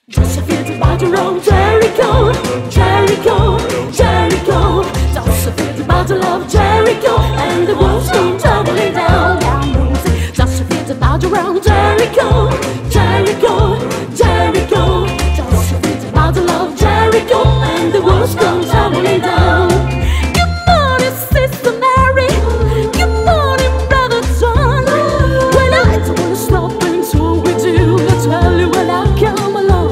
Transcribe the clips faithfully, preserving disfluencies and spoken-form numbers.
Just a few battle around Jericho, Jericho, Jericho. Just a few battle of Jericho, and the walls come tumbling down, down. Just a few battle around Jericho, Jericho, Jericho. Just a few battle of Jericho, and the walls come tumbling down. Good morning, Sister Mary. Good morning, Brother John. When I don't wanna stop until we do, I tell you when I come along.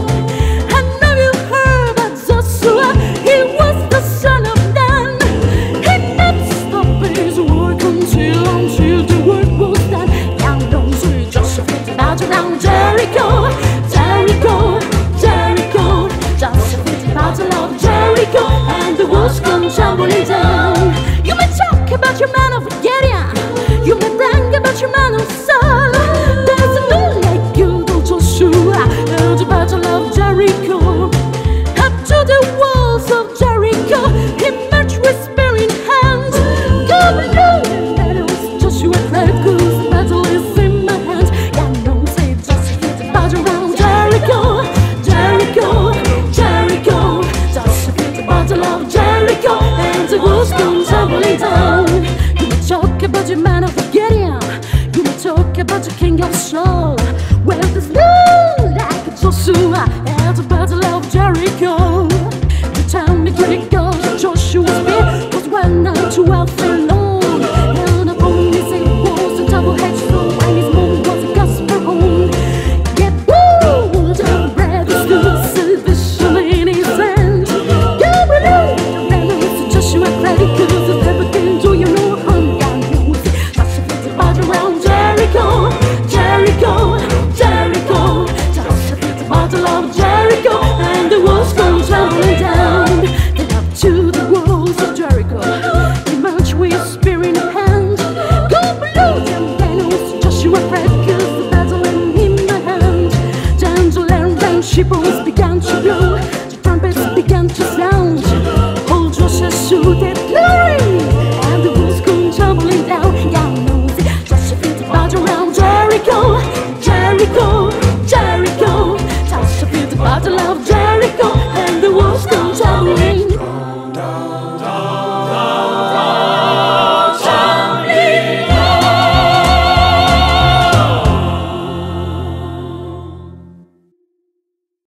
Around Jericho, Jericho, Jericho. Just a little battle of Jericho, and the walls come tumbling down. You may talk about your man of Gideon, you may brag about your man of Saul. There's a man like you, don't Joshua, and the battle of Jericho. Up to the walls of Jericho, he marched with spear in hand. Come along, and it was Joshua cried, 'cause the battle is in my hands. Around Jericho, Jericho, Jericho. Just a little battle of Jericho, and the walls come tumbling down. You may talk about your man of Gideon, you may talk about the king of Saul.